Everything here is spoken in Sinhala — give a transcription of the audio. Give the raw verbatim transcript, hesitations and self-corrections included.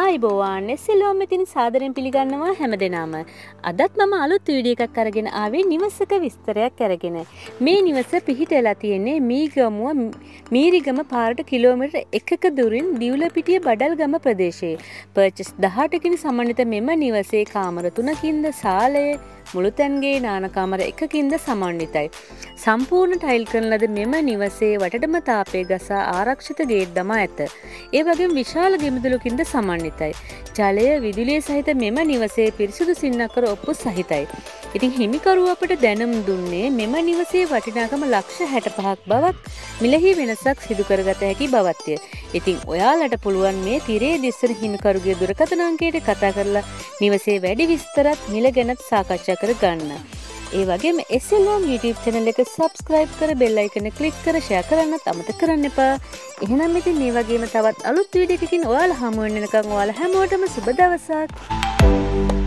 ආයිබෝවන් එසෙල්ලෝම මෙතින් සාදරයෙන් පිළිගන්නවා හැමදෙනාම. අදත් මම අලුත් වීඩියෝ එකක් අරගෙන ආවේ නිවසක විස්තරයක් අරගෙන. මේ නිවස පිහිටලා තියෙන්නේ මීගමුව මීරිගම පාරට කිලෝමීටර් එකක දුරින් දිවුලපිටිය බඩල්ගම ප්‍රදේශයේ. පර්චස් දහඅටකින් සමන්විත මෙම නිවසේ කාමර තුනකින්ද සාලයේ මුළුතැන්ගේ නාන කාමර එකකින්ද සමන්විතයි. සම්පූර්ණ ටයිල් කරන ලද මෙම නිවසේ වටටම තාපය ගසා ආරක්ෂිත ගේට් දමා ඇත. ඒ වගේම විශාල ගෙමිදුලකින්ද සමන්විතයි. ජලය විදුලිය සහිත මෙම නිවසේ පිරිසිදු සින්නකර ඔප්පු සහිතයි. ඉතින් හිමිකරුව අපට දැනුම් දුන්නේ මෙම නිවසේ වටිනාකම ලක්ෂ හැටපහක් බවක් මිලෙහි වෙනසක් සිදු කරගත හැකි බවත්ය. ඉතින් ඔයාලට පුළුවන් මේ තිරේ දිස්සන හිමිකරුගේ දුරකථන අංකයට කතා කරලා නිවසේ වැඩි විස්තරත් මිල ගැනත් සාකච්ඡා කර ගන්න. ඒ වගේම එසෙල්ලෝම් YouTube channel එක subscribe කර bell icon එක click කර share කරන්නත් අමතක කරන්න එපා. එහෙනම් ඉතින් මේ වගේම තවත් අලුත් වීඩියෝ එකකින් ඔයාලා හමු වෙන වෙනකන් ඔයාලා හැමෝටම සුබ දවසක්.